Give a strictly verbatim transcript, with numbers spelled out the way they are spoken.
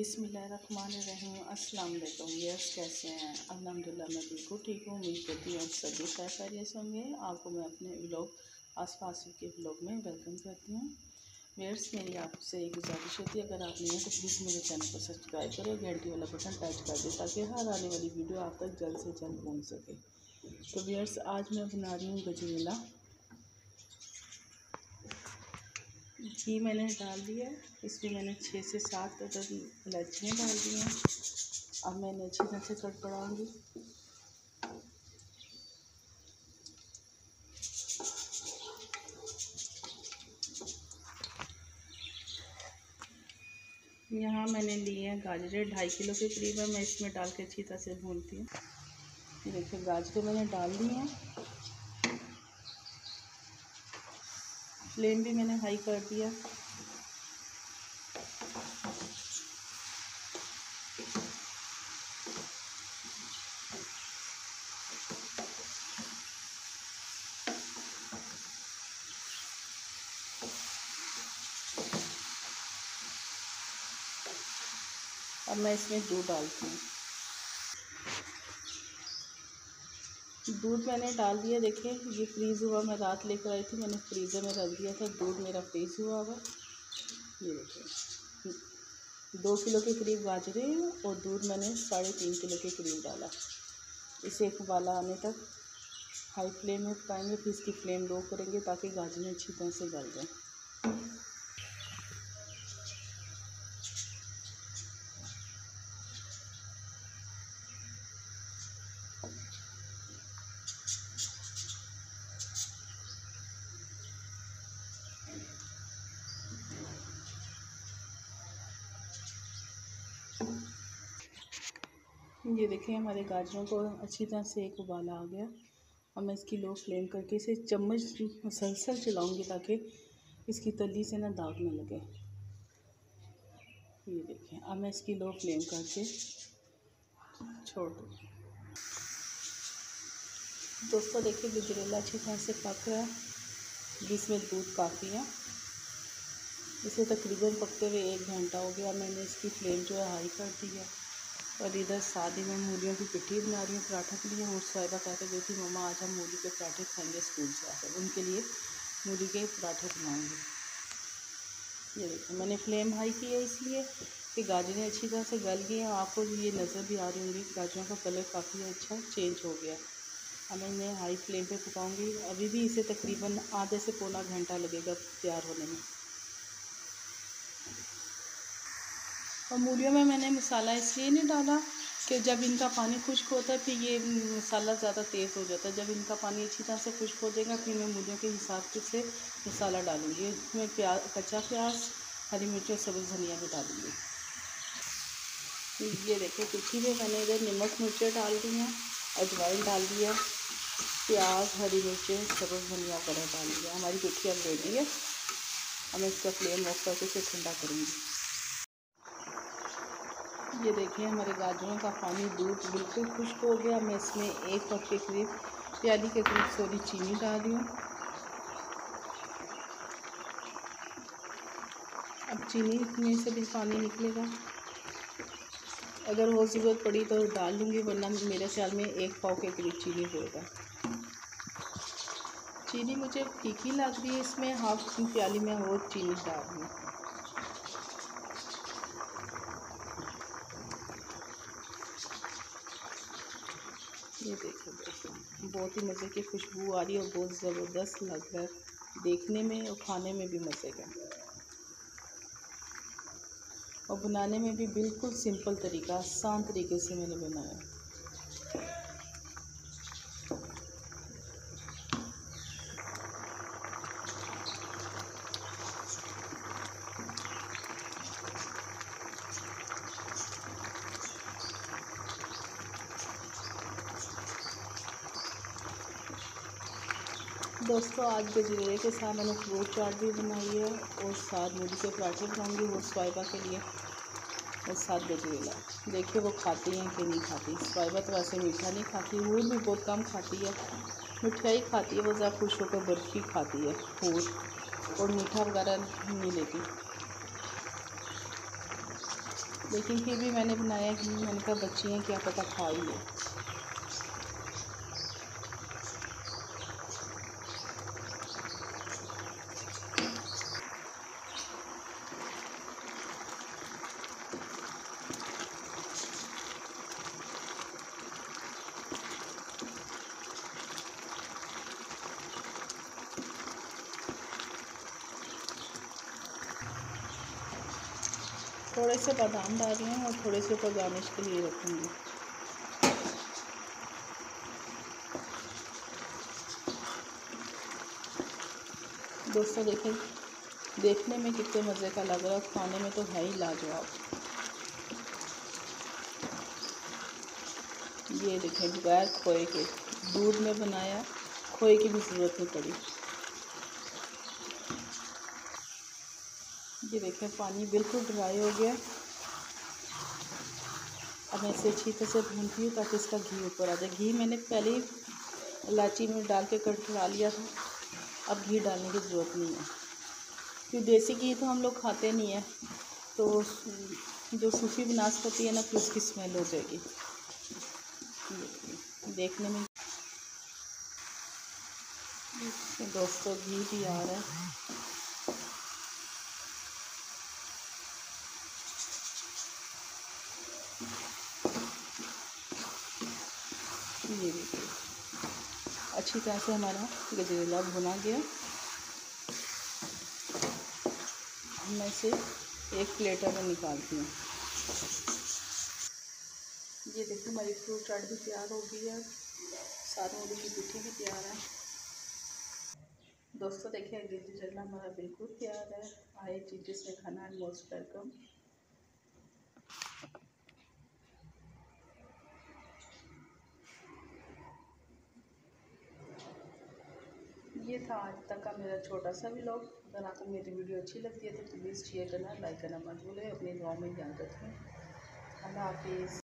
बिस्मिल्लाहिर्रहमानिर्रहीम। अस्सलाम वालेकुम। यस, कैसे हैं? अल्हम्दुलिल्लाह मैं बिल्कुल ठीक हूँ। उम्मीद करती हूँ आप सभी खैरियत से होंगे। आपको मैं अपने व्लॉग आसपास के व्लॉग में वेलकम करती हूँ। व्यूअर्स, मेरी आपसे एक गुजारिश होती है, अगर आप नहीं हैं तो प्लीज़ मेरे चैनल को सब्सक्राइब करें, घंटी वाला बटन टच कर दें ताकि हर आने वाली वीडियो आप तक जल्द से जल्द पहुँच सके। तो व्यूअर्स, आज मैं बना रही हूँ गजरेला। घी मैंने डाल दिया, इसमें मैंने छः से सात अदद इलायचियाँ डाल दी हैं। अब मैंने अच्छी तरह से कड़कड़ाऊँगी। यहाँ मैंने लिए हैं गाजरें, ढाई किलो के करीब है। मैं इसमें डाल के अच्छी तरह से भूनती हूँ। देखिए, गाजरें मैंने डाल दी हैं। फ्लेम भी मैंने हाई कर दिया। अब मैं इसमें दूध डालती हूँ। दूध मैंने डाल दिया। देखिए, ये फ्रीज़ हुआ, मैं रात लेकर आई थी, मैंने फ्रीज़र में रख दिया था। दूध मेरा फ्रीज़ हुआ हुआ। ये देखिए, दो किलो के करीब गाजरें और दूध मैंने साढ़े तीन किलो के करीब डाला। इसे एक उबाला आने तक हाई फ्लेम में पकाएंगे, फिर इसकी फ्लेम लो करेंगे ताकि गाजरें अच्छी तरह से गल जाएँ। ये देखिए, हमारे गाजरों को अच्छी तरह से एक उबाला आ गया। अब मैं इसकी लो फ्लेम करके इसे चम्मच मुसलसल चलाऊंगी ताकि इसकी तली से ना दाग न लगे। ये देखिए, अब मैं इसकी लो फ्लेम करके छोड़ दूँगी। दोस्तों देखिए, गजरेला अच्छी तरह से पक रहा है, जिसमें दूध काफ़ी है। इसे तकरीबन पकते हुए एक घंटा हो गया। मैंने इसकी फ्लेम जो है हाई कर दी है। और इधर शादी में मूलियों की पिट्ठी बना रही हूँ पराठा के लिए। और साहिबा कह के गई थी, मम्मा आज हम मूली के पराठे खाएंगे स्कूल से आकर, उनके लिए मूली के पराठे बनाऊँगी। ये देखिए, मैंने फ्लेम हाई की है इसलिए कि गाजरें अच्छी तरह से गल गई हैं। आपको ये नज़र भी आ रही होंगी, गाजरों का कलर काफ़ी अच्छा चेंज हो गया। अब मैं इन्हें हाई फ्लेम पे पकाऊंगी। अभी भी इसे तकरीबन आधे से पौना घंटा लगेगा तैयार होने में। और मूलियों में मैंने मसाला इसलिए नहीं डाला कि जब इनका पानी खुश्क होता है फिर ये मसाला ज़्यादा तेज़ हो जाता है। जब इनका पानी अच्छी तरह से खुश्क हो जाएगा फिर मैं मूलियों के हिसाब से मसाला डालूँगी। इसमें प्याज, कच्चा प्याज, हरी मिर्च और सब्ज़ धनिया भी डालूँगी। ये देखिए, पिट्ठी में मैंने इधर नमक मिर्चें डाल दी हैं, अजवाइन डाल दिया, प्याज, हरी मिर्चें, सब्ज़ धनिया वगैरह डाल दिया। हमारी पिट्ठी अब रेडी है। अब मैं इसका फ्लेम ऑफ करके इसे ठंडा करूँगी। ये देखिए, हमारे गाजरों का पानी, दूध बिल्कुल खुश्क हो गया। मैं इसमें एक कप के करीब, प्याली के करीब सॉरी चीनी डाल रही हूँ। अब चीनी में से भी पानी निकलेगा। अगर और ज़रूरत पड़ी तो डाल लूँगी, वरना मेरे ख्याल में एक पाव के करीब चीनी होगा। चीनी मुझे तीखी लग रही है, इसमें हाफ प्याली में और चीनी डाल रही हूँ। ये देखो दोस्तों, बहुत ही मज़े की खुशबू आ रही है और बहुत ज़बरदस्त लग रहा है देखने में और खाने में भी मज़े का। और बनाने में भी बिल्कुल सिंपल तरीका, आसान तरीके से मैंने बनाया। दोस्तों, आज गजरेले के साथ मैंने फ्रूट चाट भी बनाई है और साथ मूली के पराठे बनाऊंगी वो स्वाइबा के लिए, और साथ गजरेला। देखिए वो खाती हैं कि नहीं खाती। स्वाइबा तो वैसे मीठा नहीं खाती, वो भी बहुत कम खाती है। मिठाई खाती है वो, ज़्यादा खुश होकर बर्फ़ी खाती है फूल, और मीठा वगैरह नहीं लेती। लेकिन फिर भी मैंने बनाया कि मैंने कहा बच्ची हैं, क्या पता खा ही ले। थोड़े से बादाम डाल रही हूँ और थोड़े से ऊपर गार्निश के लिए रखूँगी। दोस्तों देखें, देखने में कितने मज़े का लग रहा है, खाने में तो है ही लाजवाब। ये देखें, बगैर खोए के दूध में बनाया, खोए की भी ज़रूरत नहीं पड़ी। ये देखें, पानी बिल्कुल ड्राई हो गया। अब मैं इसे अच्छी तरह से भूनती हूँ ताकि इसका घी ऊपर आ जाए। घी मैंने पहले ही इलायची में डाल के कड़कड़ा लिया था, अब घी डालने की ज़रूरत नहीं है, क्योंकि देसी घी तो हम लोग खाते नहीं है, तो जो सूखी बनास होती है ना, फिर उसकी स्मेल हो जाएगी। देखने में दोस्तों घी भी आ रहा है। ये देखिए, अच्छी तरह से हमारा गजरेला भुना गया। मैं इसे एक प्लेटर में निकालती हूँ। ये देखिए, हमारी फ्रूट चाट भी तैयार हो गई है, सारों की पिट्ठी भी तैयार है। दोस्तों देखिए, गजरेला हमारा बिल्कुल तैयार है। आए जिसने खाना है, मोस्ट वेलकम। ये था आज तक का मेरा छोटा सा व्लॉग। अगर आपको मेरी वीडियो अच्छी लगती है तो प्लीज़ शेयर करना, लाइक करना मत भूलें। अपनी दुआओं में ध्यान रखें। अल्लाह हाफिज़।